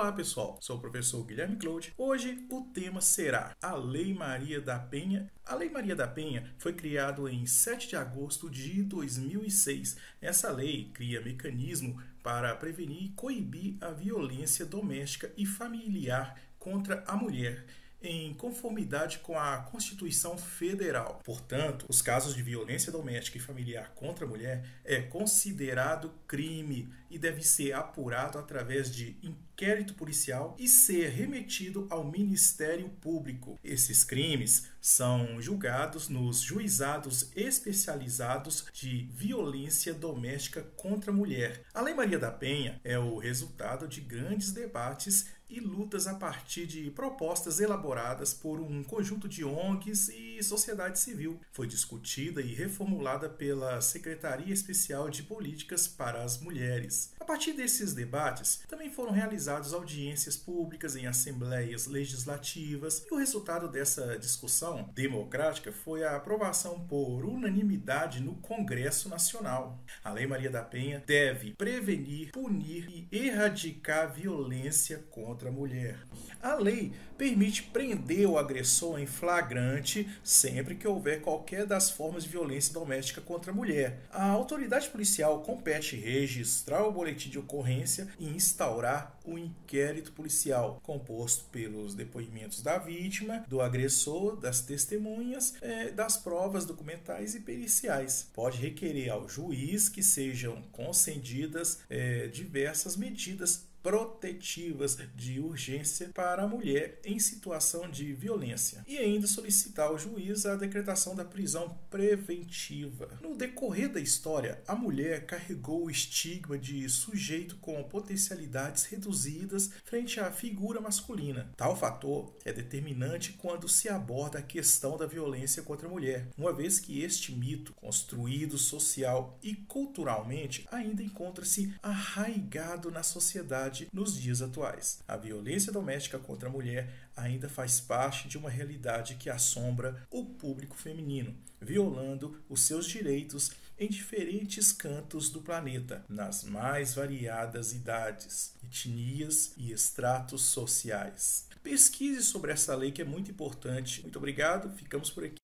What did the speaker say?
Olá pessoal, sou o professor Guilherme Claude. Hoje o tema será a Lei Maria da Penha. A Lei Maria da Penha foi criada em 7 de agosto de 2006. Essa lei cria mecanismo para prevenir e coibir a violência doméstica e familiar contra a mulher, em conformidade com a Constituição Federal. Portanto, os casos de violência doméstica e familiar contra a mulher é considerado crime e deve ser apurado através de inquérito policial e ser remetido ao Ministério Público. Esses crimes são julgados nos juizados especializados de violência doméstica contra a mulher. A Lei Maria da Penha é o resultado de grandes debates e lutas a partir de propostas elaboradas por um conjunto de ONGs e sociedade civil. Foi discutida e reformulada pela Secretaria Especial de Políticas para as Mulheres. A partir desses debates, também foram realizadas audiências públicas em assembleias legislativas e o resultado dessa discussão democrática foi a aprovação por unanimidade no Congresso Nacional. A Lei Maria da Penha deve prevenir, punir e erradicar a violência contra a mulher. A lei permite prender o agressor em flagrante sempre que houver qualquer das formas de violência doméstica contra a mulher. A autoridade policial compete registrar o boletim de ocorrência e instaurar o inquérito policial, composto pelos depoimentos da vítima, do agressor, das testemunhas, das provas documentais e periciais. Pode requerer ao juiz que sejam concedidas diversas medidas protetivas de urgência para a mulher em situação de violência e ainda solicitar ao juiz a decretação da prisão preventiva. No decorrer da história, a mulher carregou o estigma de sujeito com potencialidades reduzidas frente à figura masculina. Tal fator é determinante quando se aborda a questão da violência contra a mulher, uma vez que este mito, construído social e culturalmente, ainda encontra-se arraigado na sociedade nos dias atuais. A violência doméstica contra a mulher ainda faz parte de uma realidade que assombra o público feminino, violando os seus direitos em diferentes cantos do planeta, nas mais variadas idades, etnias e estratos sociais. Pesquise sobre essa lei que é muito importante. Muito obrigado, ficamos por aqui.